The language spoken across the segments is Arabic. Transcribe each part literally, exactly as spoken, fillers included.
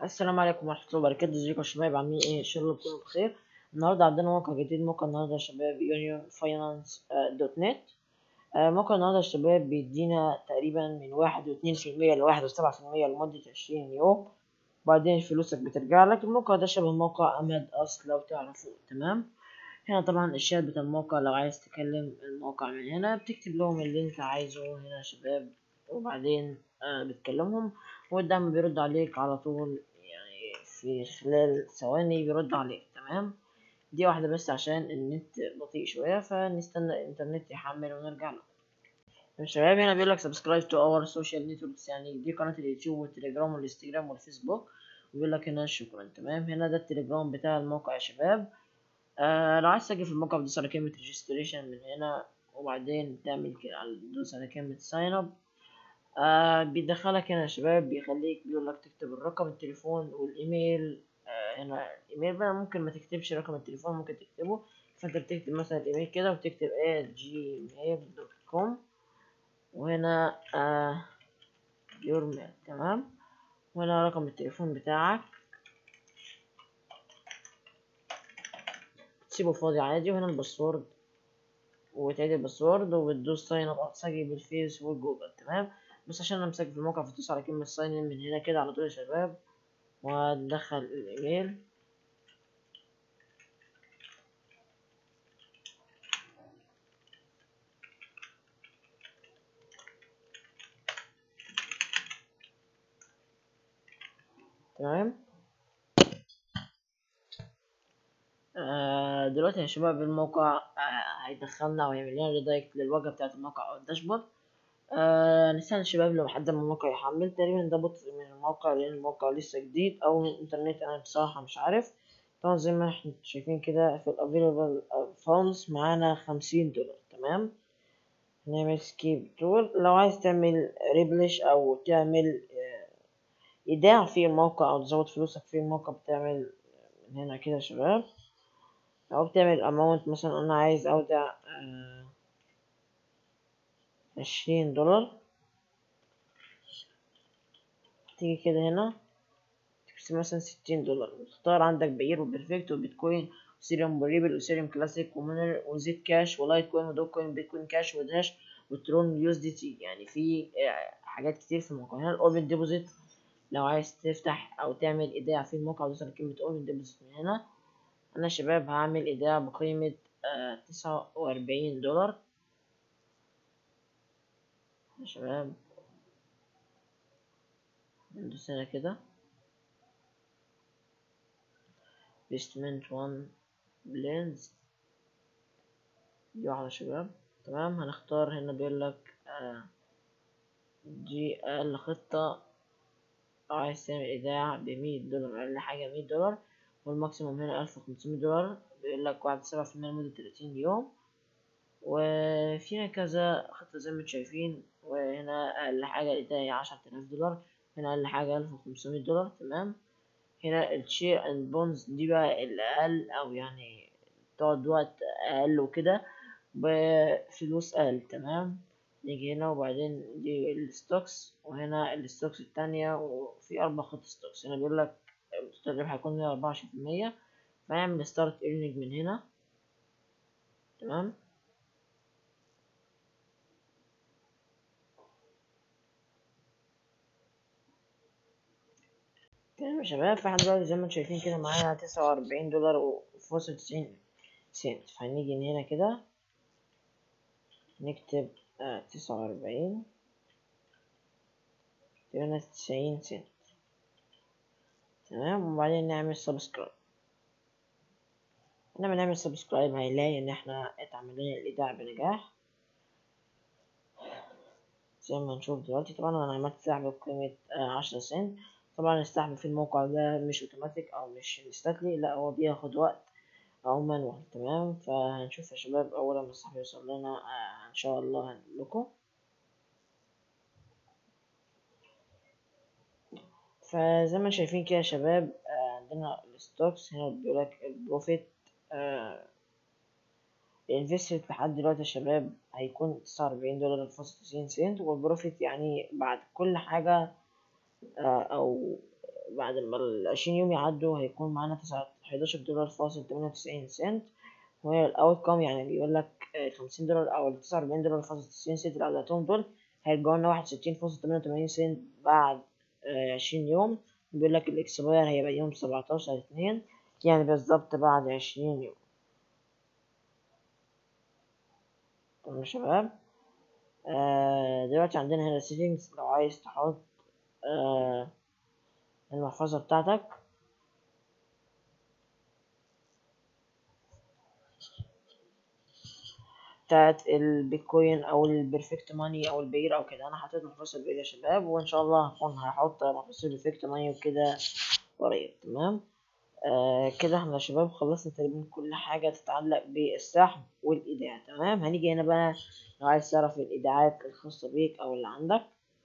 السلام عليكم ورحمة الله وبركاته. ازيكم يا شباب؟ عاملين ايه؟ ان شاء الله تكونوا بخير. النهارده عندنا موقع جديد. موقع النهارده يا شباب يونيون فاينانس دوت نت. موقع النهارده يا شباب بيدينا تقريبا من واحد واتنين في المية لواحد وسبعة في المية لمدة عشرين يوم، وبعدين فلوسك بترجع لك. الموقع ده شبه موقع أمد أصل لو تعرفوه. تمام. هنا طبعا الشات بتاع الموقع، لو عايز تكلم الموقع من هنا بتكتب لهم اللي انت عايزه هنا يا شباب، وبعدين آه بتكلمهم والدعم بيرد عليك على طول، يعني في خلال ثواني بيرد عليك. تمام. دي واحدة بس عشان النت بطيء شوية، فنستنى الإنترنت يحمل ونرجع له. يا شباب هنا بيقول لك سبسكرايب تو اور سوشيال نتوركس، يعني دي قناة اليوتيوب والتليجرام والانستجرام والفيسبوك. وبيقول لك هنا شكرا. تمام. هنا ده التليجرام بتاع الموقع يا شباب. آه لو عايز تسجل في الموقع بتدوس على كلمة ريجستريشن من هنا، وبعدين تعمل كده تدوس على كلمة ساين اب. آه بيدخلك هنا يا شباب، بيخليك بيقول لك تكتب الرقم التليفون والايميل. آه هنا الايميل بقى ممكن ما تكتبش رقم التليفون، ممكن تكتبه. فانت بتكتب مثلا الايميل كده وتكتب ايه جيميل دوت كوم، وهنا آه يور ميل. تمام. وهنا رقم التليفون بتاعك تسيبه فاضي عادي، وهنا الباسورد وتعيد الباسورد وبتدوس ساين اب او تسجل بالفيس والجوجل. تمام. بس عشان انا مسجل في الموقع فتدوس على كلمة ساين ان من هنا كده على طول يا شباب، وتدخل الايميل. تمام. آه دلوقتي يا شباب الموقع آه هيدخلنا ويعمل لنا ريدايركت للواجهة بتاعة الموقع او الداشبورد. آه نستنى الشباب لو لحد ما الموقع يحمل. تقريبا ده بطء من الموقع لان الموقع لسه جديد او من الانترنت، انا بصراحة مش عارف. طبعا زي ما احنا شايفين كده في الافيلابل فاندز معانا خمسين دولار. تمام. نعمل سكيب تول. لو عايز تعمل ريبلش او تعمل ايداع في الموقع او تزود فلوسك في الموقع، بتعمل من هنا كده يا شباب، او بتعمل اماونت. مثلا انا عايز اودع عشرين دولار. تيجي كده هنا تكتب مثلا ستين دولار، وتختار عندك باير وبرفكت وبيتكوين وسيريوم وريبل وسيريوم كلاسيك ومونر وزيت كاش ولايت كوين ودوج كوين بيتكوين كاش وداش وترون يو اس دي تي. يعني في حاجات كتير في الموقع. هنا الاوبن ديبوزيت، لو عايز تفتح او تعمل ايداع في الموقع دوس على كلمة اوبن ديبوزيت من هنا. انا يا شباب هعمل ايداع بقيمة تسعة واربعين دولار يا شباب. ندوس هنا كده investment وان بلينز، دي واحدة يا شباب. تمام. هنختار هنا بيقولك آه دي أقل خطة، أو عايز تعمل إيداع بمية دولار، أقل حاجة مية دولار، والماكسيموم هنا ألف وخمسمية دولار. بيقولك واحد سبعة في المية لمدة تلاتين يوم، وفينا كذا خطة زي ما انتم شايفين. وهنا أقل حاجة الإيداع هي عشرة آلاف دولار، هنا أقل حاجة ألف وخمسمية دولار. تمام. هنا الشير اند بونز دي بقى الأقل، أو يعني تقعد وقت أقل وكده بفلوس أقل. تمام. نيجي هنا وبعدين دي الستوكس، وهنا الستوكس التانية، وفي أربع خط ستوكس. هنا بيقول لك الربح هيكون مية وأربعة وعشرين في المية، فنعمل ستارت ايرنينج من هنا. تمام. تمام يا شباب، فاحنا دلوقتي زي ما انتم شايفين كده معانا تسعة وأربعين دولار وفاصل تسعين سنت. فهنيجي من هنا كده نكتب آه تسعة وأربعين، هنا تسعين سنت. تمام. وبعدين نعمل سبسكرايب. لما نعمل سبسكرايب هيلاقي ان احنا اتعمل لنا الايداع بنجاح زي ما نشوف دلوقتي. طبعا انا عملت سحب بقيمة عشرة سنت. طبعا السحب في الموقع ده مش اوتوماتيك او مش انستاتلي، لا هو بياخد وقت او مانوال. تمام. فهنشوف يا شباب اول ما السحب يوصل لنا آه ان شاء الله هنقول لكم. فزي ما شايفين كده يا شباب آه عندنا الستوكس. هنا بيقولك البروفيت آه الانفستمنت لحد دلوقتي يا شباب هيكون تسعة وأربعين دولار فاصل تسعين سنت، والبروفيت يعني بعد كل حاجة آه أو بعد ما العشرين يوم يعدوا هيكون معانا تسعة حداشر دولار فاصل تمانية وتسعين سنت، وهي الاوت كام يعني بيقول لك خمسين دولار او تسعة وأربعين دولار فاصل تسعين سنت اللي عدتهم دول هيرجعوا لنا واحد وستين فاصل تمانية وتمانين سنت بعد عشرين يوم. بيقول لك الاكسباير هيبقى يوم سبعتاشر اتنين يعني بالظبط بعد عشرين يوم. تمام يا شباب. آه دلوقتي عندنا هنا settings، لو عايز تحط آه المحفظة بتاعتك بتاعت البيتكوين او البرفكت ماني او البير او كده. انا حطيت محفظة البير يا شباب، وان شاء الله هكون هحط محفظة البرفكت ماني وكده قريب. تمام. آه كده احنا يا شباب خلصنا تقريبا كل حاجة تتعلق بالسحب والإيداع. تمام. هنيجي هنا بقى لو عايز تعرف الإيداعات الخاصة بيك أو اللي عندك.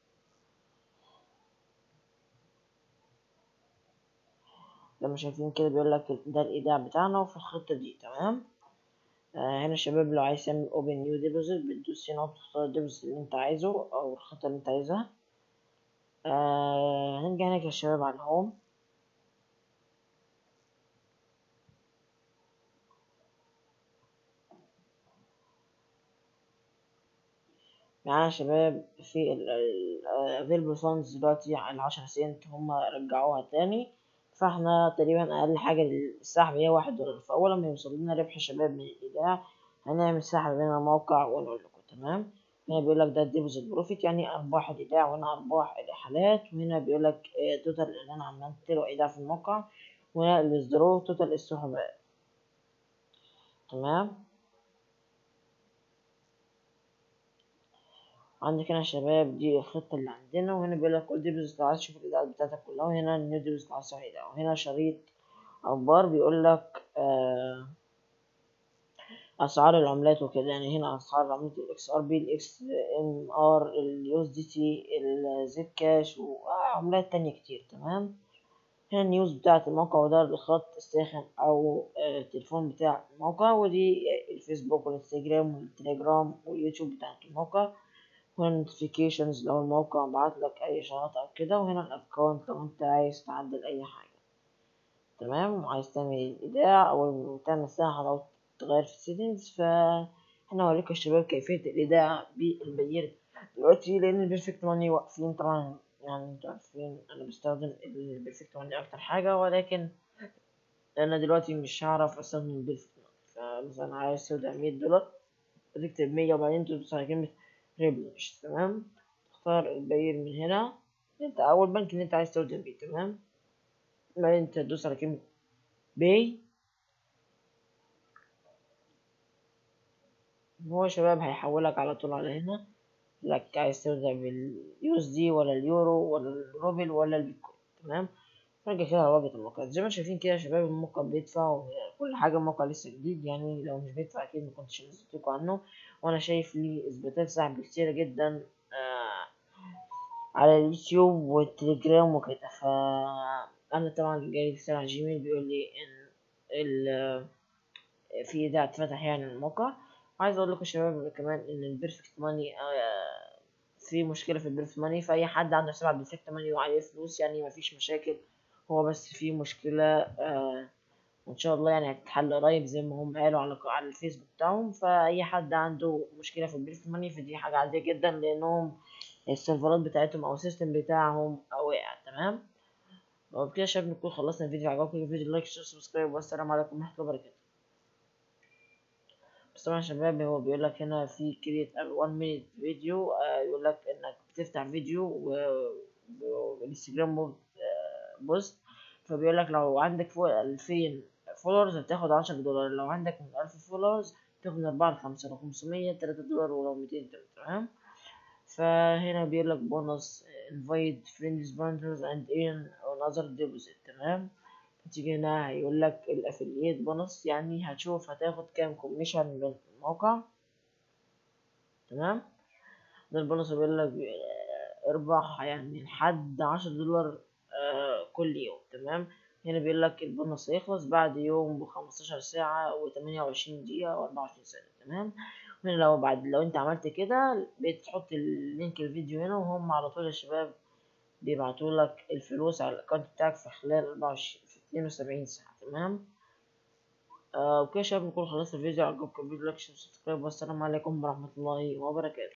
لما شايفين كده بيقول لك ده الإيداع بتاعنا وفي الخطة دي. تمام. آه هنا شباب لو عايز تعمل open new deposit بتدوس هنا وتختار الديبوزيت اللي انت عايزه أو الخطة اللي انت عايزها. آه هنرجع هناك يا شباب على الهوم. معانا يا شباب في ال ال available funds دلوقتي على عشرة سنت هما رجعوها تاني، فاحنا تقريبا أقل حاجة للسحب هي واحد دولار. فأول ما يوصل لنا ربح شباب من الإيداع هنعمل سحب من الموقع ونقول لكم. تمام. هنا بيقول لك ده ديبوزيت بروفيت يعني أرباح الإيداع، وهنا أرباح الإحالات، وهنا بيقول لك توتال اللي أنا عملت له إيداع في الموقع، وهنا الويزدرو توتال السحوبات. تمام. عندك هنا يا شباب دي الخطة اللي عندنا، وهنا بيقول لك كل ديبوزيت لو عايز تشوف الإيداعات بتاعتك كلها، وهنا النيو ديبوزيت لو عايز تشوف الإيداع، وهنا شريط أخبار بيقول لك آه أسعار العملات وكده. يعني هنا أسعار عملة الإكس آر بي الإكس إم آر اليو إس دي تي الزد كاش وعملات تانية كتير. تمام. هنا النيوز بتاعة الموقع، وده الخط الساخن أو آه التليفون بتاع الموقع، ودي الفيسبوك والإنستجرام والتليجرام واليوتيوب بتاعة الموقع، وهنا notifications لو الموقع بعتلك أي إشعارات أو كده، وهنا الأكونت لو أنت عايز تعدل أي حاجة. تمام. وعايز تعمل الإيداع أو تعمل ساحة لو تغير في السيتنجز. فاحنا هوريكم يا شباب كيفية الإيداع بالبير دلوقتي، لأن البيرفكت ماني واقفين طبعا. يعني انتوا عارفين أنا بستخدم البيرفكت ماني أكتر حاجة، ولكن أنا دلوقتي مش هعرف أستخدم البيرفكت ماني. فمثلا عايز تودع مية دولار بتكتب مية وبعدين تدوس على كلمة ريبلش. تمام. تختار البير من هنا انت أول بنك اللي انت عايز تودع بيه. تمام. بعدين انت تدوس على كلمة باي. هو شباب هيحولك على طول على هنا، لك عايز تبدأ باليو اس دي ولا اليورو ولا الروبل ولا البيتكوين. تمام. نرجع كده على واجهة الموقع. زي ما شايفين كده يا شباب الموقع بيدفع وكل حاجة. الموقع لسه جديد، يعني لو مش بيدفع أكيد مكنتش نزلتلكوا عنه. وأنا شايف ليه إثباتات سحب كتيرة جدا آه على اليوتيوب والتليجرام وكده. فأنا طبعا جاي رسالة على جيميل بيقول لي إن ال في ايداع اتفتح يعني الموقع. عايز اقول لكم يا شباب كمان ان البيرفكت ماني آه في مشكله في البيرفكت ماني، فاي حد عنده حساب على البيرفكت ماني وعليه فلوس يعني مفيش مشاكل. هو بس في مشكله آه وان شاء الله يعني هتتحل قريب زي ما هم قالوا على على الفيسبوك بتاعهم. فاي حد عنده مشكله في البيرفكت ماني فدي حاجه عاديه جدا، لانهم السيرفرات بتاعتهم او السيستم بتاعهم وقع. تمام. وبكده يا شباب نكون خلصنا الفيديو. عجبكم الفيديو لايك شير سبسكرايب، والسلام عليكم ورحمه الله وبركاته. بس طبعا يا شباب هو بيقول لك هنا في كريت one minute فيديو، آه يقول لك انك بتفتح فيديو والانستجرام بوست. فبيقول لك لو عندك فوق ألفين فولورز هتاخد عشرة دولار، لو عندك من ألف فولورز تاخد من أربعة لخمسة، لو خمسمية تلاتة دولار، ولو ميتين تلاتة. تمام. فهنا بيقول لك بونص invite friends partners and earn another deposit. تمام. تيجي هنا هيقول لك الافiliate بونص، يعني هتشوف هتاخد كام كوميشن من الموقع. تمام. ده البونص بيقول لك اربح يعني لحد عشرة دولار آه كل يوم. تمام. هنا بيقول لك البونص هيخلص بعد يوم بخمستاشر ساعة وتمانية وعشرين دقيقة وأربعة وعشرين ثانية. تمام. هنا لو بعد لو انت عملت كده بتحط اللينك الفيديو هنا، وهم على طول يا شباب بيبعتولك الفلوس على الاكونت بتاعك في خلال أربعة وعشرين في اتنين وسبعين ساعة. تمام. آه وكده يا شباب نكون خلصنا الفيديو. عجبكم الفيديو لايك وسبسكرايب، والسلام عليكم ورحمة الله وبركاته.